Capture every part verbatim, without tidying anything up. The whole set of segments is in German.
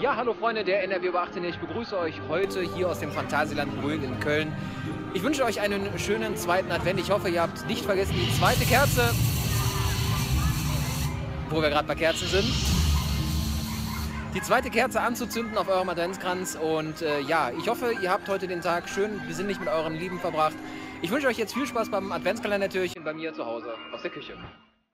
Ja, hallo Freunde der N R W über achtzehn. Ich begrüße euch heute hier aus dem Phantasialand Brühl in Köln. Ich wünsche euch einen schönen zweiten Advent. Ich hoffe, ihr habt nicht vergessen, die zweite Kerze, wo wir gerade bei Kerzen sind, die zweite Kerze anzuzünden auf eurem Adventskranz. Und äh, ja, ich hoffe, ihr habt heute den Tag schön besinnlich mit euren Lieben verbracht. Ich wünsche euch jetzt viel Spaß beim Adventskalendertürchen bei mir zu Hause aus der Küche.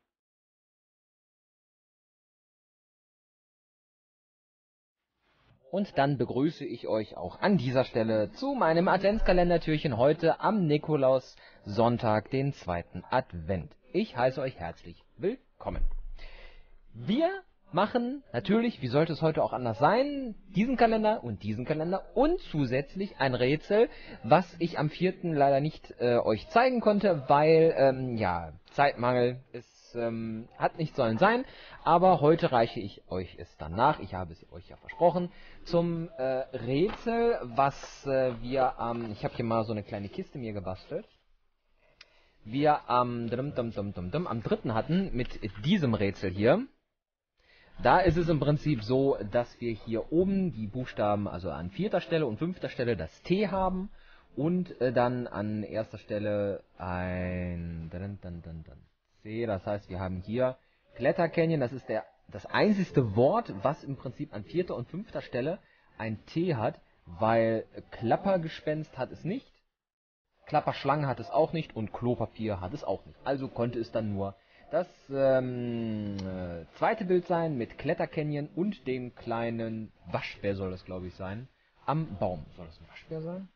Und dann begrüße ich euch auch an dieser Stelle zu meinem Adventskalendertürchen heute am Nikolaussonntag, den zweiten Advent. Ich heiße euch herzlich willkommen. Wir machen natürlich, wie sollte es heute auch anders sein, diesen Kalender und diesen Kalender und zusätzlich ein Rätsel, was ich am vierten leider nicht äh, euch zeigen konnte, weil, ähm, ja, Zeitmangel ist, ähm, hat nicht sollen sein, aber heute reiche ich euch es dann nach, ich habe es euch ja versprochen, zum äh, Rätsel, was äh, wir am, ähm, ich habe hier mal so eine kleine Kiste mir gebastelt, wir am, dum, dum, dum, dum, dum, am dritten hatten mit diesem Rätsel hier. Da ist es im Prinzip so, dass wir hier oben die Buchstaben, also an vierter Stelle und fünfter Stelle das T haben und äh, dann an erster Stelle ein dann, dann, dann, dann C. Das heißt, wir haben hier Klettercanyon, das ist der, das einzigste Wort, was im Prinzip an vierter und fünfter Stelle ein T hat, weil Klappergespenst hat es nicht, Klapperschlange hat es auch nicht und Klopapier hat es auch nicht. Also konnte es dann nur das ähm, äh, zweite Bild sein mit Klettercanyon und dem kleinen Waschbär soll das, glaube ich, sein. Am Baum. Soll das ein Waschbär sein?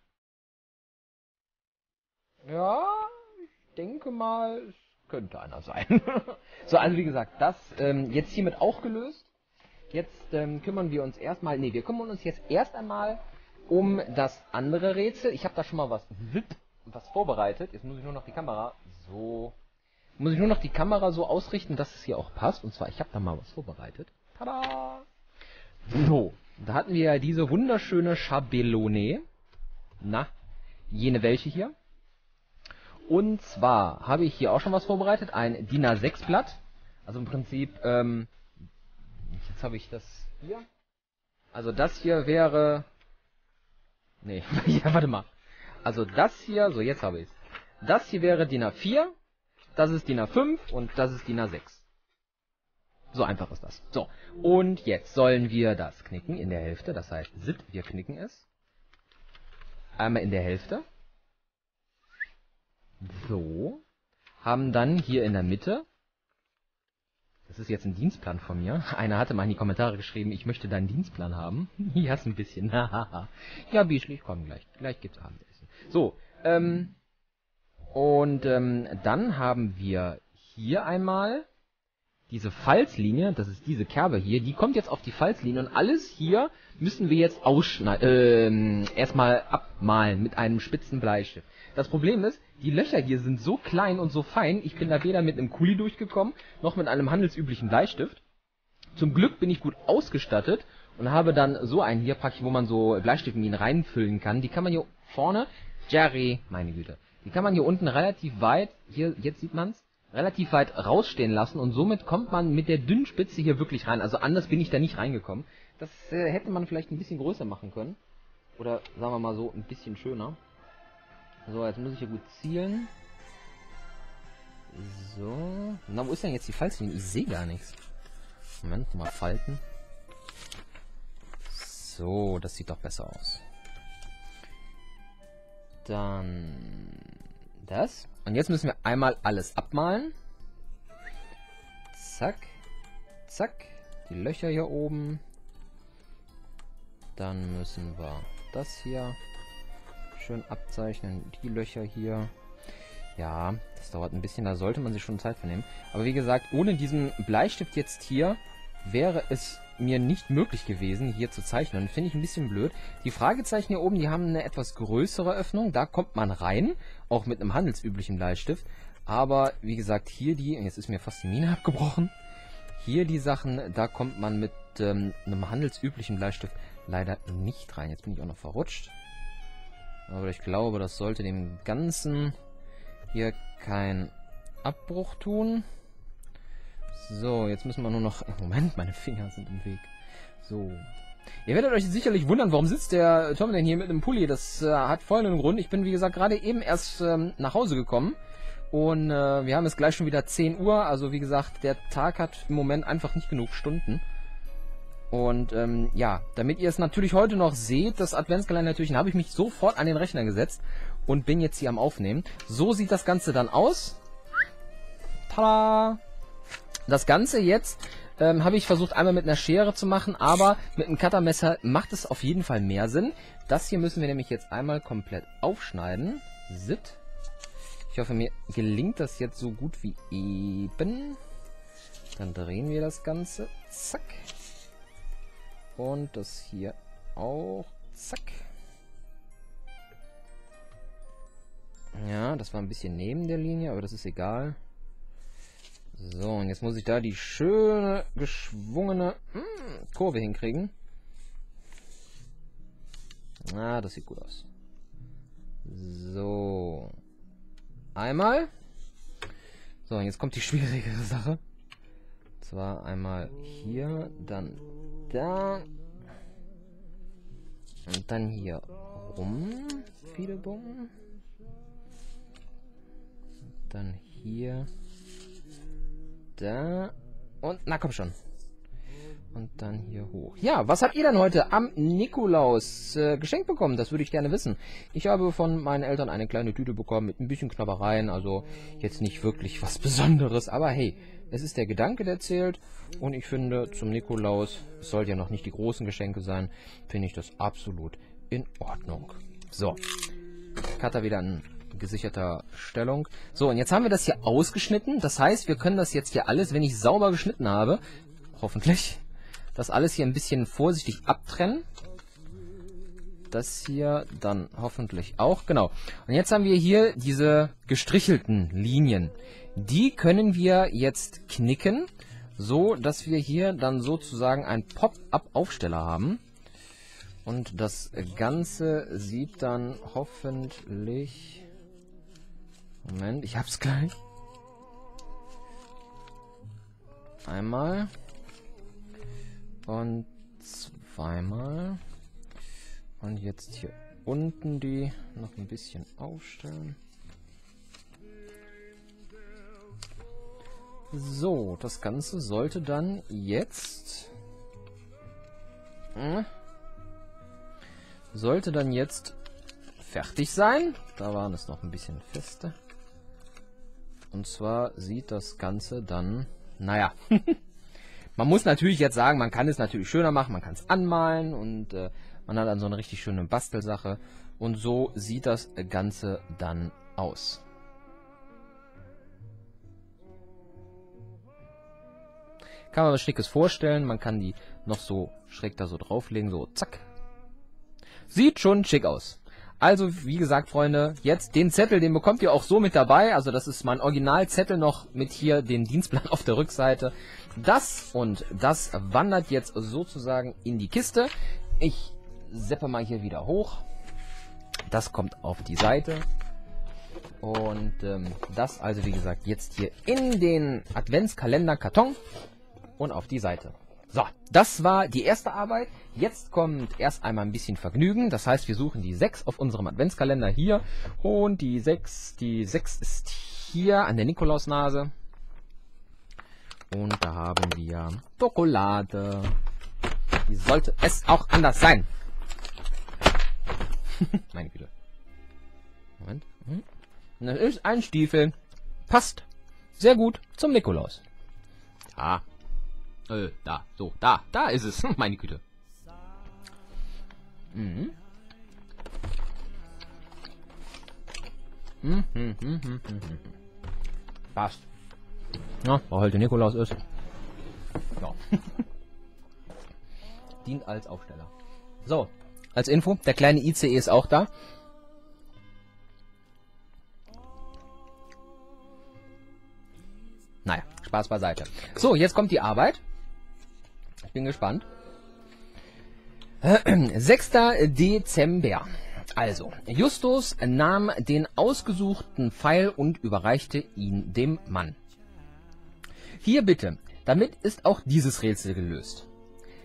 Ja, ich denke mal, es könnte einer sein. So, also wie gesagt, das ähm, jetzt hiermit auch gelöst. Jetzt ähm, kümmern wir uns erstmal, nee, wir kümmern uns jetzt erst einmal um das andere Rätsel. Ich habe da schon mal was, was vorbereitet. Jetzt muss ich nur noch die Kamera so... Muss ich nur noch die Kamera so ausrichten, dass es hier auch passt. Und zwar, ich habe da mal was vorbereitet. Tada! So, da hatten wir ja diese wunderschöne Schabellone. Na, jene welche hier. Und zwar habe ich hier auch schon was vorbereitet. Ein DIN A sechs Blatt. Also im Prinzip, ähm, jetzt habe ich das hier. Also das hier wäre... Nee, ja, warte mal. Also das hier, so jetzt habe ich es. Das hier wäre DIN A vier. Das ist DIN A fünf und das ist DIN A sechs. So einfach ist das. So, und jetzt sollen wir das knicken in der Hälfte. Das heißt, zip, wir knicken es. Einmal in der Hälfte. So. Haben dann hier in der Mitte. Das ist jetzt ein Dienstplan von mir. Einer hatte mal in die Kommentare geschrieben, ich möchte deinen Dienstplan haben. Ja, ist ein bisschen. Ja, Bischli, komm gleich. Gleich gibt's Abendessen. So, ähm... Und ähm, dann haben wir hier einmal diese Falzlinie, das ist diese Kerbe hier, die kommt jetzt auf die Falzlinie und alles hier müssen wir jetzt ausschneiden, äh, erstmal abmalen mit einem spitzen Bleistift. Das Problem ist, die Löcher hier sind so klein und so fein, ich bin da weder mit einem Kuli durchgekommen, noch mit einem handelsüblichen Bleistift. Zum Glück bin ich gut ausgestattet und habe dann so einen hier praktisch, wo man so Bleistiftlinien reinfüllen kann. Die kann man hier vorne, Jerry, meine Güte. Die kann man hier unten relativ weit, hier, jetzt sieht man's, relativ weit rausstehen lassen und somit kommt man mit der dünnen Spitze hier wirklich rein. Also anders bin ich da nicht reingekommen. Das äh, hätte man vielleicht ein bisschen größer machen können. Oder sagen wir mal so, ein bisschen schöner. So, jetzt muss ich hier gut zielen. So. Na, wo ist denn jetzt die Falzlinie? Ich sehe gar nichts. Moment, mal falten. So, das sieht doch besser aus. Dann das. Und jetzt müssen wir einmal alles abmalen. Zack. Zack. Die Löcher hier oben. Dann müssen wir das hier schön abzeichnen. Die Löcher hier. Ja, das dauert ein bisschen. Da sollte man sich schon Zeit für nehmen. Aber wie gesagt, ohne diesen Bleistift jetzt hier wäre es mir nicht möglich gewesen, hier zu zeichnen. Finde ich ein bisschen blöd. Die Fragezeichen hier oben, die haben eine etwas größere Öffnung. Da kommt man rein, auch mit einem handelsüblichen Bleistift. Aber wie gesagt, hier die, jetzt ist mir fast die Mine abgebrochen. Hier die Sachen, da kommt man mit ähm, einem handelsüblichen Bleistift leider nicht rein. Jetzt bin ich auch noch verrutscht. Aber ich glaube, das sollte dem Ganzen hier keinen Abbruch tun. So, jetzt müssen wir nur noch... Moment, meine Finger sind im Weg. So, Ihr werdet euch sicherlich wundern, warum sitzt der Tom denn hier mit einem Pulli? Das äh, hat folgenden Grund. Ich bin, wie gesagt, gerade eben erst ähm, nach Hause gekommen. Und äh, wir haben jetzt gleich schon wieder zehn Uhr. Also wie gesagt, der Tag hat im Moment einfach nicht genug Stunden. Und ähm, ja, damit ihr es natürlich heute noch seht, das Adventskalender-Türchen, habe ich mich sofort an den Rechner gesetzt und bin jetzt hier am Aufnehmen. So sieht das Ganze dann aus. Tada! Das Ganze jetzt ähm, habe ich versucht einmal mit einer Schere zu machen, aber mit einem Cuttermesser macht es auf jeden Fall mehr Sinn. Das hier müssen wir nämlich jetzt einmal komplett aufschneiden. Sit. Ich hoffe, mir gelingt das jetzt so gut wie eben. Dann drehen wir das Ganze. Zack. Und das hier auch. Zack. Ja, das war ein bisschen neben der Linie, aber das ist egal. So, und jetzt muss ich da die schöne, geschwungene mh, Kurve hinkriegen. Ah, das sieht gut aus. So. Einmal. So, und jetzt kommt die schwierigere Sache. Und zwar einmal hier, dann da. Und dann hier rum. Viele Bomben. Dann hier. Da. Und, na komm schon. Und dann hier hoch. Ja, was habt ihr denn heute am Nikolaus äh, geschenkt bekommen? Das würde ich gerne wissen. Ich habe von meinen Eltern eine kleine Tüte bekommen mit ein bisschen Knabbereien. Also jetzt nicht wirklich was Besonderes. Aber hey, es ist der Gedanke, der zählt. Und ich finde, zum Nikolaus, es soll ja noch nicht die großen Geschenke sein, finde ich das absolut in Ordnung. So. Cutter wieder in gesicherter Stellung. So, und jetzt haben wir das hier ausgeschnitten. Das heißt, wir können das jetzt hier alles, wenn ich sauber geschnitten habe, hoffentlich, das alles hier ein bisschen vorsichtig abtrennen. Das hier dann hoffentlich auch. Genau. Und jetzt haben wir hier diese gestrichelten Linien. Die können wir jetzt knicken, so dass wir hier dann sozusagen einen Pop-up-Aufsteller haben. Und das Ganze sieht dann hoffentlich... Moment, ich hab's gleich. Einmal. Und zweimal. Und jetzt hier unten die noch ein bisschen aufstellen. So, das Ganze sollte dann jetzt... Hm, sollte dann jetzt fertig sein. Da waren es noch ein bisschen fester. Und zwar sieht das Ganze dann... Naja... Man muss natürlich jetzt sagen, man kann es natürlich schöner machen, man kann es anmalen und äh, man hat dann so eine richtig schöne Bastelsache. Und so sieht das Ganze dann aus. Kann man was Schickes vorstellen, man kann die noch so schräg da so drauflegen, so zack. Sieht schon schick aus. Also, wie gesagt, Freunde, jetzt den Zettel, den bekommt ihr auch so mit dabei. Also, das ist mein Originalzettel noch mit hier dem Dienstplan auf der Rückseite. Das und das wandert jetzt sozusagen in die Kiste. Ich seppe mal hier wieder hoch. Das kommt auf die Seite. Und ähm, das also, wie gesagt, jetzt hier in den Adventskalender-Karton und auf die Seite. So, das war die erste Arbeit. Jetzt kommt erst einmal ein bisschen Vergnügen. Das heißt, wir suchen die sechs auf unserem Adventskalender hier. Und die sechs, die sechs ist hier an der Nikolausnase. Und da haben wir Schokolade. Wie sollte es auch anders sein? Meine Güte. Moment. Das ist ein Stiefel. Passt sehr gut zum Nikolaus. Ja. Äh, da, so, da, da ist es. Meine Güte. Mhm. Mhm, mhm, mhm, mhm. Passt. Ja, weil heute Nikolaus ist. Ja. Dient als Aufsteller. So, als Info, der kleine I C E ist auch da. Naja, Spaß beiseite. So, jetzt kommt die Arbeit. Ich bin gespannt. sechster Dezember. Also, Justus nahm den ausgesuchten Pfeil und überreichte ihn dem Mann. Hier bitte, damit ist auch dieses Rätsel gelöst.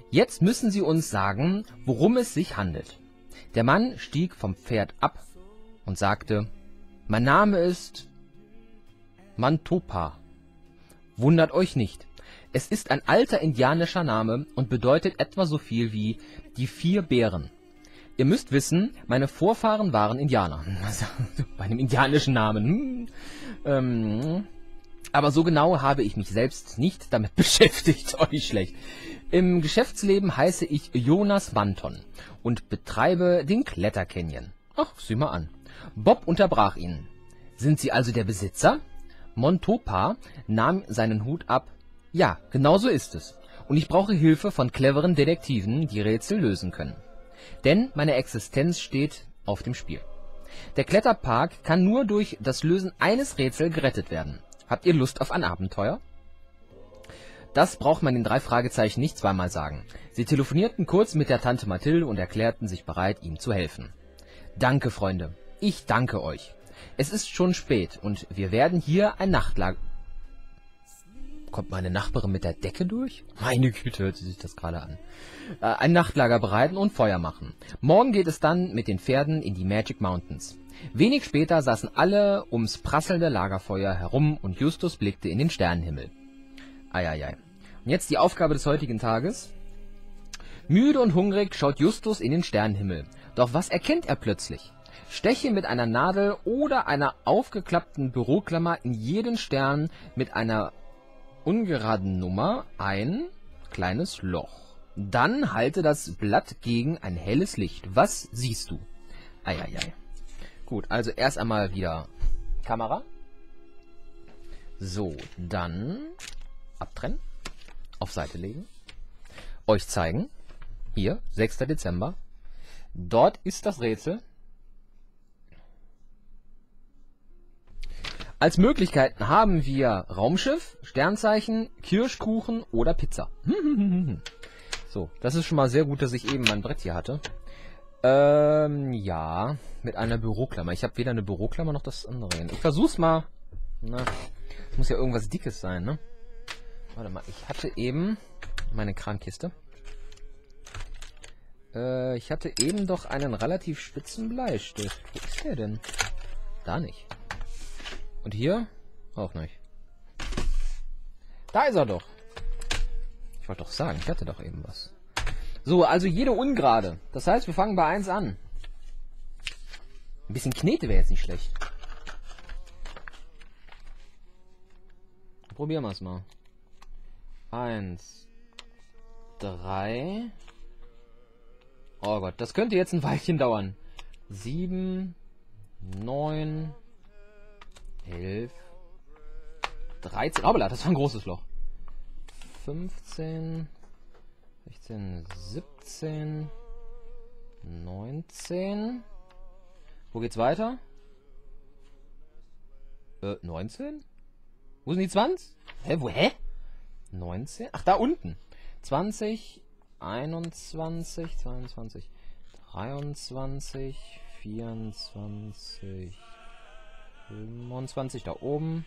Jetzt müssen Sie uns sagen, worum es sich handelt. Der Mann stieg vom Pferd ab und sagte, mein Name ist Mantopa. Wundert euch nicht. Es ist ein alter indianischer Name und bedeutet etwa so viel wie die vier Bären. Ihr müsst wissen, meine Vorfahren waren Indianer. Also, bei einem indianischen Namen. Hm. Ähm, aber so genau habe ich mich selbst nicht damit beschäftigt. Oh, nicht schlecht. Im Geschäftsleben heiße ich Jonas Manton und betreibe den Klettercanyon. Ach, sieh mal an. Bob unterbrach ihn. Sind Sie also der Besitzer? Montopa nahm seinen Hut ab. Ja, genau so ist es. Und ich brauche Hilfe von cleveren Detektiven, die Rätsel lösen können. Denn meine Existenz steht auf dem Spiel. Der Kletterpark kann nur durch das Lösen eines Rätsels gerettet werden. Habt ihr Lust auf ein Abenteuer? Das braucht man den drei Fragezeichen nicht zweimal sagen. Sie telefonierten kurz mit der Tante Mathilde und erklärten sich bereit, ihm zu helfen. Danke, Freunde. Ich danke euch. Es ist schon spät und wir werden hier ein Nachtlager... Kommt meine Nachbarin mit der Decke durch? Meine Güte, hört sie sich das gerade an. Äh, ein Nachtlager bereiten und Feuer machen. Morgen geht es dann mit den Pferden in die Magic Mountains. Wenig später saßen alle ums prasselnde Lagerfeuer herum und Justus blickte in den Sternenhimmel. Eieiei. Und jetzt die Aufgabe des heutigen Tages. Müde und hungrig schaut Justus in den Sternenhimmel. Doch was erkennt er plötzlich? Steche mit einer Nadel oder einer aufgeklappten Büroklammer in jeden Stern mit einer ungeraden Nummer ein kleines Loch. Dann halte das Blatt gegen ein helles Licht. Was siehst du? Eieiei. Gut, also erst einmal wieder Kamera. So, dann abtrennen, auf Seite legen, euch zeigen. Hier, sechster Dezember. Dort ist das Rätsel. Als Möglichkeiten haben wir Raumschiff, Sternzeichen, Kirschkuchen oder Pizza. So, das ist schon mal sehr gut, dass ich eben mein Brett hier hatte. Ähm, ja, mit einer Büroklammer. Ich habe weder eine Büroklammer noch das andere. Ich versuch's mal. Na, muss ja irgendwas Dickes sein, ne? Warte mal, ich hatte eben meine Krankiste. Äh, ich hatte eben doch einen relativ spitzen Bleistift. Wo ist der denn? Da nicht. Und hier? Auch nicht. Da ist er doch. Ich wollte doch sagen, ich hatte doch eben was. So, also jede Ungerade. Das heißt, wir fangen bei eins an. Ein bisschen Knete wäre jetzt nicht schlecht. Probieren wir es mal. Eins. Drei. Oh Gott, das könnte jetzt ein Weilchen dauern. Sieben. Neun. Elf. Dreizehn. Hoppala, das war ein großes Loch. Fünfzehn. sechzehn, siebzehn, neunzehn. Wo geht's weiter? Äh, neunzehn? Wo sind die zwanzig? Hä, wo, hä? neunzehn? Ach, da unten. zwanzig, einundzwanzig, zweiundzwanzig, dreiundzwanzig, vierundzwanzig, fünfundzwanzig, da oben.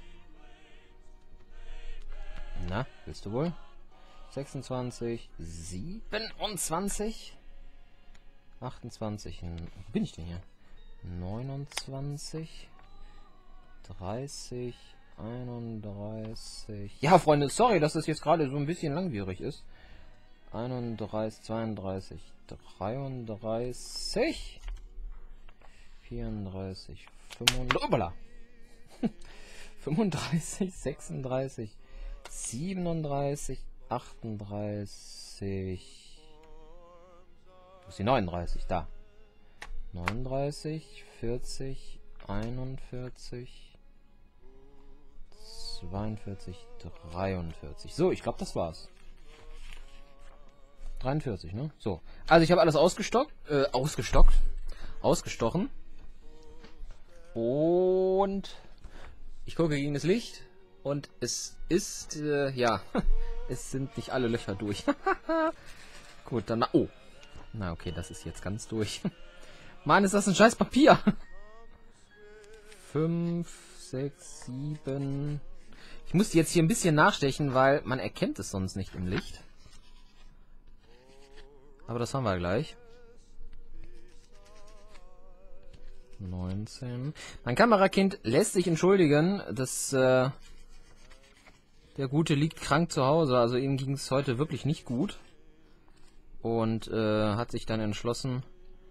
Na, willst du wohl? sechsundzwanzig, siebenundzwanzig, achtundzwanzig, wo bin ich denn hier? neunundzwanzig, dreißig, einunddreißig. Ja, Freunde, sorry, dass das jetzt gerade so ein bisschen langwierig ist. einunddreißig, zweiunddreißig, dreiunddreißig, vierunddreißig, fünfunddreißig, fünfunddreißig, sechsunddreißig, siebenunddreißig, achtunddreißig. Wo ist die neununddreißig? Da. neununddreißig, vierzig, einundvierzig, zweiundvierzig, dreiundvierzig. So, ich glaube, das war's. dreiundvierzig, ne? So. Also ich habe alles ausgestockt, äh, ausgestockt, ausgestochen. Und ich gucke gegen das Licht und es ist, äh, ja, es sind nicht alle Löcher durch. Gut, dann, oh. Na okay, das ist jetzt ganz durch. Mann, ist das ein scheiß Papier. fünf, sechs, sieben. Ich muss jetzt hier ein bisschen nachstechen, weil man erkennt es sonst nicht im Licht. Aber das haben wir gleich. neunzehn. Mein Kamerakind lässt sich entschuldigen, dass äh, der Gute liegt krank zu Hause. Also ihm ging es heute wirklich nicht gut. Und äh, hat sich dann entschlossen,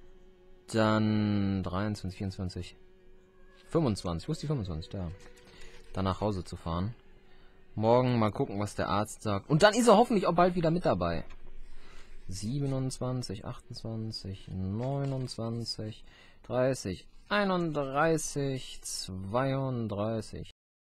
dann dreiundzwanzig, vierundzwanzig, fünfundzwanzig, wo ist die fünfundzwanzig? Da. Dann nach Hause zu fahren. Morgen mal gucken, was der Arzt sagt. Und dann ist er hoffentlich auch bald wieder mit dabei. siebenundzwanzig, achtundzwanzig, neunundzwanzig, dreißig, einunddreißig, zweiunddreißig.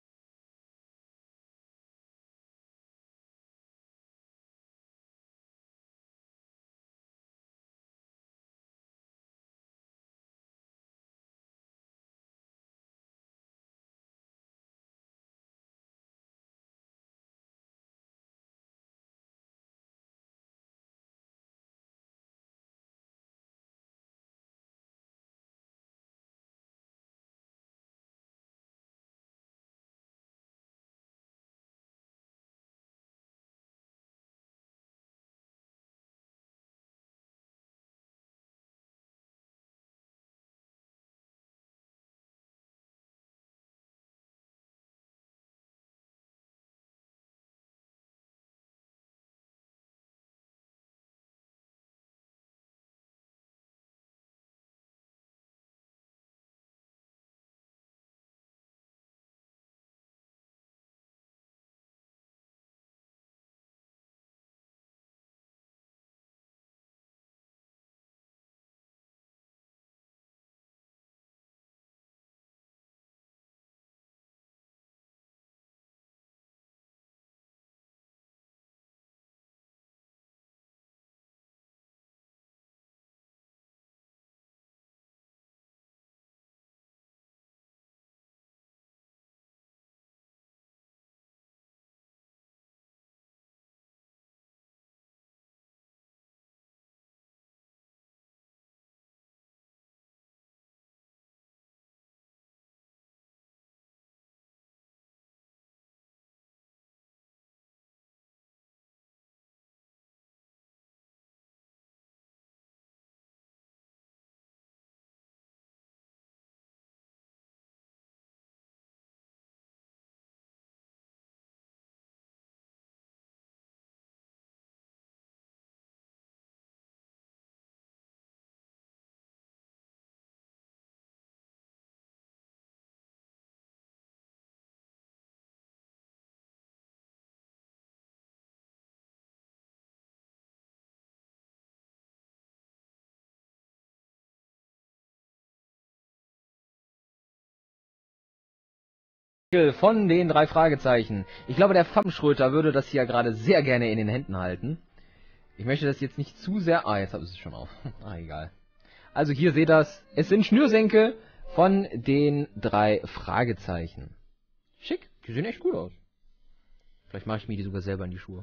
Von den drei Fragezeichen. Ich glaube, der Fammenschröter würde das hier gerade sehr gerne in den Händen halten. Ich möchte das jetzt nicht zu sehr... Ah, jetzt habe ich es schon auf. Ah, egal. Also hier seht ihr das. Es sind Schnürsenkel von den drei Fragezeichen. Schick. Die sehen echt gut aus. Vielleicht mache ich mir die sogar selber in die Schuhe.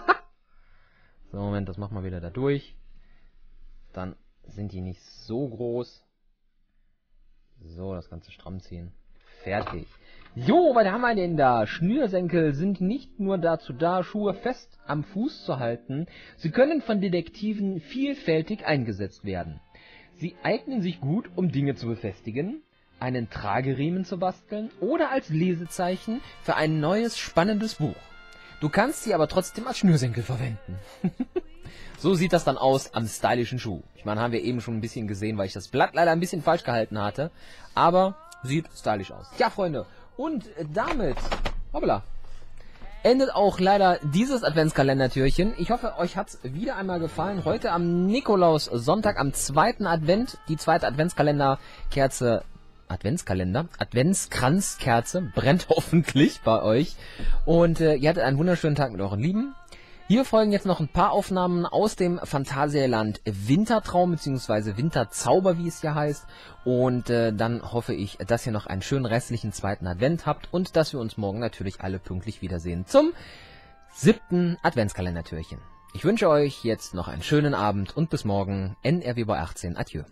So, Moment, das machen wir wieder da durch. Dann sind die nicht so groß. So, das Ganze stramm ziehen. Fertig. Jo, was haben wir denn da? Schnürsenkel sind nicht nur dazu da, Schuhe fest am Fuß zu halten, sie können von Detektiven vielfältig eingesetzt werden. Sie eignen sich gut, um Dinge zu befestigen, einen Trageriemen zu basteln oder als Lesezeichen für ein neues, spannendes Buch. Du kannst sie aber trotzdem als Schnürsenkel verwenden. So sieht das dann aus am stylischen Schuh. Ich meine, haben wir eben schon ein bisschen gesehen, weil ich das Blatt leider ein bisschen falsch gehalten hatte, aber sieht stylisch aus. Ja, Freunde, und damit, hoppla, endet auch leider dieses Adventskalendertürchen. Ich hoffe, euch hat's wieder einmal gefallen. Heute am Nikolaus-Sonntag, am zweiten Advent, die zweite Adventskalenderkerze, Adventskalender, Adventskranzkerze brennt hoffentlich bei euch. Und äh, ihr hattet einen wunderschönen Tag mit euren Lieben. Hier folgen jetzt noch ein paar Aufnahmen aus dem Phantasialand Wintertraum bzw. Winterzauber, wie es hier heißt. Und äh, dann hoffe ich, dass ihr noch einen schönen restlichen zweiten Advent habt und dass wir uns morgen natürlich alle pünktlich wiedersehen zum siebten Adventskalendertürchen. Ich wünsche euch jetzt noch einen schönen Abend und bis morgen. N R W bei achtzehn. Adieu.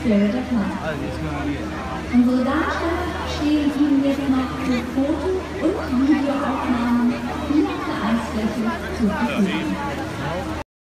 Spirit of Life. Unsere Darsteller stehen Ihnen jetzt noch für Foto- und Videoaufnahmen hier auf der Eisfläche zur Verfügung.